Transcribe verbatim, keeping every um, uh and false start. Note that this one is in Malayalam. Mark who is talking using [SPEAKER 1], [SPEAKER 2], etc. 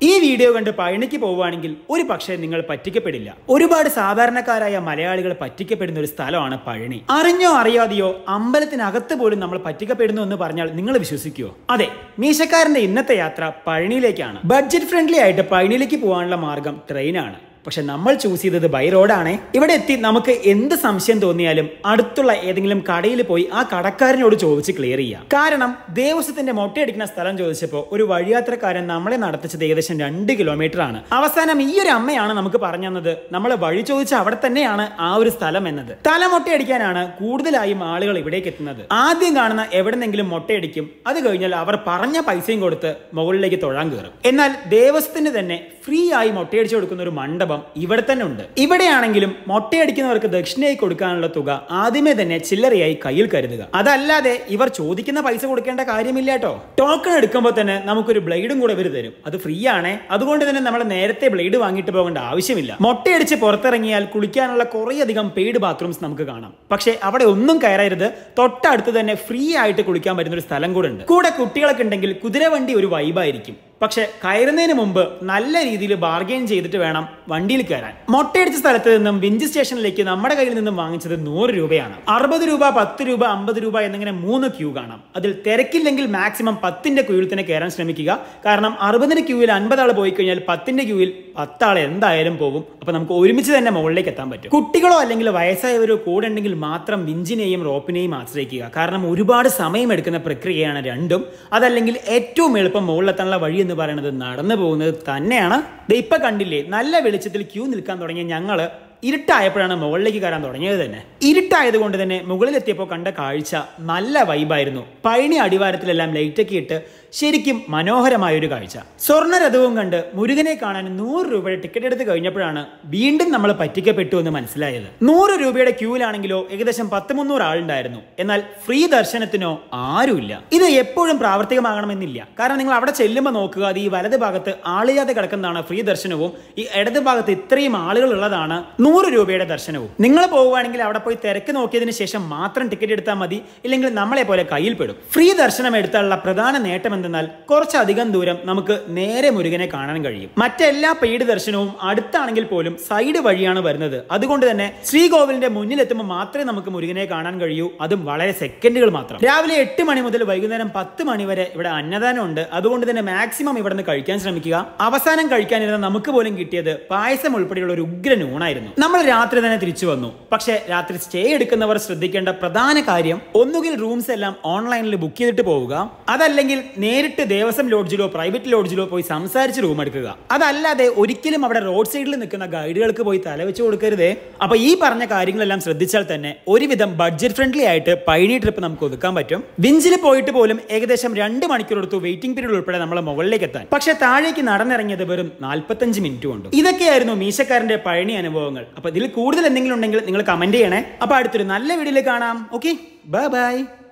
[SPEAKER 1] ഈ വീഡിയോ കണ്ട് പഴനിക്ക് പോവുകയാണെങ്കിൽ ഒരു പക്ഷേ നിങ്ങൾ പറ്റിക്കപ്പെടില്ല. ഒരുപാട് സാധാരണക്കാരായ മലയാളികൾ പറ്റിക്കപ്പെടുന്ന ഒരു സ്ഥലമാണ് പഴനി. അറിഞ്ഞോ അറിയാതെയോ അമ്പലത്തിനകത്ത് പോലും നമ്മൾ പറ്റിക്കപ്പെടുന്നു എന്ന് പറഞ്ഞാൽ നിങ്ങൾ വിശ്വസിക്കുമോ? അതെ, മീശക്കാരന്റെ ഇന്നത്തെ യാത്ര പഴനിയിലേക്കാണ്. ബഡ്ജറ്റ് ഫ്രണ്ട്ലി ആയിട്ട് പഴനിയിലേക്ക് പോകാനുള്ള മാർഗം ട്രെയിനാണ്. പക്ഷെ നമ്മൾ ചൂസ് ചെയ്തത് ബൈ റോഡാണ്. ഇവിടെ എത്തി നമുക്ക് എന്ത് സംശയം തോന്നിയാലും അടുത്തുള്ള ഏതെങ്കിലും കടയിൽ പോയി ആ കടക്കാരനോട് ചോദിച്ച് ക്ലിയർ ചെയ്യാം. കാരണം ദേവസ്വത്തിന്റെ മൊട്ടയടിക്കുന്ന സ്ഥലം ചോദിച്ചപ്പോൾ ഒരു വഴിയാത്രക്കാരൻ നമ്മളെ നടത്തിച്ചത് ഏകദേശം രണ്ട് കിലോമീറ്റർ ആണ്. അവസാനം ഈ ഒരു അമ്മയാണ് നമുക്ക് പറഞ്ഞു തന്നത് നമ്മൾ വഴി ചോദിച്ച അവിടെ തന്നെയാണ് ആ ഒരു സ്ഥലം എന്നത്. തല മൊട്ടയടിക്കാനാണ് കൂടുതലായും ആളുകൾ ഇവിടേക്ക് എത്തുന്നത്. ആദ്യം കാണുന്ന എവിടെന്നെങ്കിലും മൊട്ടയടിക്കും. അത് കഴിഞ്ഞാൽ അവർ പറഞ്ഞ പൈസയും കൊടുത്ത് മുകളിലേക്ക് തൊഴാൻ കയറും. എന്നാൽ ദേവസ്വത്തിന് തന്നെ ഫ്രീ ആയി മൊട്ടയടിച്ചു കൊടുക്കുന്ന ഒരു മണ്ഡപം ഇവിടെ തന്നെ ഉണ്ട്. ഇവിടെയാണെങ്കിലും മൊട്ടയടിക്കുന്നവർക്ക് ദക്ഷിണയായി കൊടുക്കാനുള്ള തുക ആദ്യമേ തന്നെ ചില്ലറയായി കയ്യിൽ കരുതുക. അതല്ലാതെ ഇവർ ചോദിക്കുന്ന പൈസ കൊടുക്കേണ്ട കാര്യമില്ല കേട്ടോ. ടോക്കൺ എടുക്കുമ്പോൾ തന്നെ നമുക്കൊരു ബ്ലേഡും കൂടെ ഇവർ തരും. അത് ഫ്രീ ആണ്. അതുകൊണ്ട് തന്നെ നമ്മൾ നേരത്തെ ബ്ലേഡ് വാങ്ങിയിട്ട് പോകേണ്ട ആവശ്യമില്ല. മൊട്ടയടിച്ച് പുറത്തിറങ്ങിയാൽ കുളിക്കാനുള്ള കുറേയധികം പെയ്ഡ് ബാത്റൂംസ് നമുക്ക് കാണാം. പക്ഷെ അവിടെ ഒന്നും കയറരുത്. തൊട്ടടുത്ത് തന്നെ ഫ്രീ ആയിട്ട് കുളിക്കാൻ പറ്റുന്ന ഒരു സ്ഥലം കൂടെ ഉണ്ട്. കൂടെ കുട്ടികളൊക്കെ ഉണ്ടെങ്കിൽ കുതിരവണ്ടി ഒരു വൈബായിരിക്കും. പക്ഷെ കയറുന്നതിന് മുമ്പ് നല്ല രീതിയിൽ ബാർഗെയിൻ ചെയ്തിട്ട് വേണം വണ്ടിയിൽ കയറാൻ. മൊട്ടയടിച്ച സ്ഥലത്ത് നിന്നും വിഞ്ച് സ്റ്റേഷനിലേക്ക് നമ്മുടെ കയ്യിൽ നിന്നും വാങ്ങിച്ചത് നൂറ് രൂപയാണ്. അറുപത് രൂപ, പത്ത് രൂപ, അമ്പത് രൂപ എന്നിങ്ങനെ മൂന്ന് ക്യൂ കാണാം. അതിൽ തിരക്കില്ലെങ്കിൽ മാക്സിമം പത്തിന്റെ ക്യൂവിൽ തന്നെ കയറാൻ ശ്രമിക്കുക. കാരണം അറുപതിന്റെ ക്യൂവിൽ അൻപതാൾ പോയി കഴിഞ്ഞാൽ പത്തിന്റെ ക്യൂവിൽ പത്താൾ എന്തായാലും പോകും. അപ്പൊ നമുക്ക് ഒരുമിച്ച് തന്നെ മുകളിലേക്ക് എത്താൻ പറ്റും. കുട്ടികളോ അല്ലെങ്കിൽ വയസ്സായവരോ കൂടെ ഉണ്ടെങ്കിൽ മാത്രം വിഞ്ചിനെയും റോപ്പിനെയും ആശ്രയിക്കുക. കാരണം ഒരുപാട് സമയം എടുക്കുന്ന പ്രക്രിയയാണ് രണ്ടും. അതല്ലെങ്കിൽ ഏറ്റവും എളുപ്പം മുകളിലെത്താനുള്ള വഴി എന്ന് പറയുന്നത് നടന്നു പോകുന്നത് തന്നെയാണ്. ഇപ്പൊ കണ്ടില്ലേ, നല്ല വെളിച്ചത്തിൽ ക്യൂ നിൽക്കാൻ തുടങ്ങിയ ഞങ്ങള് ഇരുട്ടായപ്പോഴാണ് മുകളിലേക്ക് കയറാൻ തുടങ്ങിയത് തന്നെ. ഇരുട്ടായത് കൊണ്ട് തന്നെ മുകളിലെത്തിയപ്പോൾ കണ്ട കാഴ്ച നല്ല വൈബായിരുന്നു. പഴനി അടിവാരത്തിലെല്ലാം ലൈറ്റൊക്കെ ഇട്ട് ശരിക്കും മനോഹരമായൊരു കാഴ്ച. സ്വർണ്ണരഥവും കണ്ട് മുരുകനെ കാണാൻ നൂറ് രൂപയുടെ ടിക്കറ്റ് എടുത്ത് കഴിഞ്ഞപ്പോഴാണ് വീണ്ടും നമ്മൾ പറ്റിക്കപ്പെട്ടു എന്ന് മനസ്സിലായത്. നൂറ് രൂപയുടെ ക്യൂവിലാണെങ്കിലോ ഏകദേശം പത്ത് മുന്നൂറ് ആളുണ്ടായിരുന്നു. എന്നാൽ ഫ്രീ ദർശനത്തിനോ ആരുമില്ല. ഇത് എപ്പോഴും പ്രാവർത്തികമാകണമെന്നില്ല. കാരണം നിങ്ങൾ അവിടെ ചെല്ലുമ്പോൾ നോക്കുക, അത് ഈ വലത് ഭാഗത്ത് ആളില്ലാതെ കിടക്കുന്നതാണ് ഫ്രീ ദർശനവും ഈ ഇടത് ഭാഗത്ത് ഇത്രയും ആളുകൾ ഉള്ളതാണ് നൂറ് രൂപയുടെ ദർശനവും. നിങ്ങൾ പോവുകയാണെങ്കിൽ അവിടെ പോയി തിരക്ക് നോക്കിയതിനു ശേഷം മാത്രം ടിക്കറ്റ് എടുത്താൽ മതി. ഇല്ലെങ്കിൽ നമ്മളെ പോലെ കയ്യിൽ പെടും. ഫ്രീ ദർശനം എടുത്താലുള്ള പ്രധാന നേട്ടം എന്തെന്നാൽ കുറച്ചധികം ദൂരം നമുക്ക് നേരെ മുരുകനെ കാണാൻ കഴിയും. മറ്റെല്ലാ പെയ്ഡ് ദർശനവും അടുത്താണെങ്കിൽ പോലും സൈഡ് വഴിയാണ് വരുന്നത്. അതുകൊണ്ട് തന്നെ ശ്രീകോവിലിന്റെ മുന്നിലെത്തുമ്പോൾ മാത്രമേ നമുക്ക് മുരുകനെ കാണാൻ കഴിയൂ. അതും വളരെ സെക്കൻഡുകൾ മാത്രം. രാവിലെ എട്ട് മണി മുതൽ വൈകുന്നേരം പത്ത് മണി വരെ ഇവിടെ അന്നദാനം ഉണ്ട്. അതുകൊണ്ട് തന്നെ മാക്സിമം ഇവിടെ നിന്ന് കഴിക്കാൻ ശ്രമിക്കുക. അവസാനം കഴിക്കാനിരുന്ന നമുക്ക് പോലും കിട്ടിയത് പായസം ഉൾപ്പെടെയുള്ള ഒരു ഉഗ്രൻ ഊണായിരുന്നു. നമ്മൾ രാത്രി തന്നെ തിരിച്ചു വന്നു. പക്ഷെ രാത്രി സ്റ്റേ എടുക്കുന്നവർ ശ്രദ്ധിക്കേണ്ട പ്രധാന കാര്യം, ഒന്നുകിൽ റൂംസ് എല്ലാം ഓൺലൈനിൽ ബുക്ക് ചെയ്തിട്ട് പോവുക, അതല്ലെങ്കിൽ നേരിട്ട് ദേവസ്വം ലോഡ്ജിലോ പ്രൈവറ്റ് ലോഡ്ജിലോ പോയി സംസാരിച്ച് റൂം എടുക്കുക. അതല്ലാതെ ഒരിക്കലും അവിടെ റോഡ് സൈഡിൽ നിൽക്കുന്ന ഗൈഡുകൾക്ക് പോയി തലവെച്ച് കൊടുക്കരുതേ. അപ്പൊ ഈ പറഞ്ഞ കാര്യങ്ങളെല്ലാം ശ്രദ്ധിച്ചാൽ തന്നെ ഒരുവിധം ബഡ്ജറ്റ് ഫ്രണ്ട്ലി ആയിട്ട് പഴനി ട്രിപ്പ് നമുക്ക് ഒതുക്കാൻ പറ്റും. വിഞ്ചിൽ പോയിട്ട് പോലും ഏകദേശം രണ്ട് മണിക്കൂർ എടുത്തു വെയിറ്റിംഗ് പീരീഡ് ഉൾപ്പെടെ നമ്മളെ മുകളിലേക്ക് എത്താൻ. പക്ഷെ താഴേക്ക് നടന്നിറങ്ങിയത് വെറും നാൽപ്പത്തഞ്ച് മിനിറ്റ് കൊണ്ട്. ഇതൊക്കെയായിരുന്നു മീശക്കാരന്റെ പഴനി അനുഭവങ്ങൾ. അപ്പൊ ഇതിൽ കൂടുതൽ എന്തെങ്കിലും ഉണ്ടെങ്കിൽ നിങ്ങൾ കമന്റ് ചെയ്യണേ. അപ്പൊ അടുത്തൊരു നല്ല വീഡിയോയിൽ കാണാം. Okay, bye by.